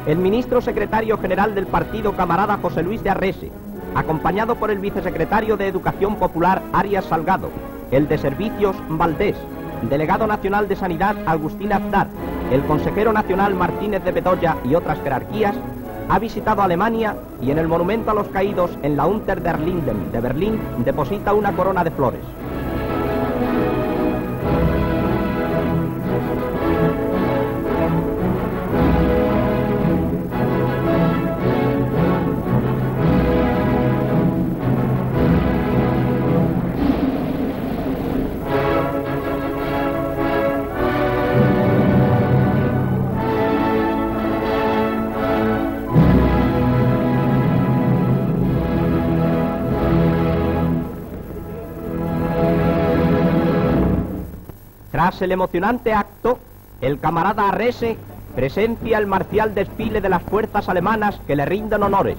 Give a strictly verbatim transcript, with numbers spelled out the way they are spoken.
el ministro secretario general del partido, camarada José Luis de Arrese, acompañado por el vicesecretario de Educación Popular, Arias Salgado, el de Servicios, Valdés, delegado nacional de Sanidad, Agustín Aznar, el consejero nacional, Martínez de Bedoya y otras jerarquías, ha visitado Alemania y en el monumento a los caídos en la Unter der Linden de Berlín deposita una corona de flores. Tras el emocionante acto, el camarada Arrese presencia el marcial desfile de las fuerzas alemanas que le rinden honores.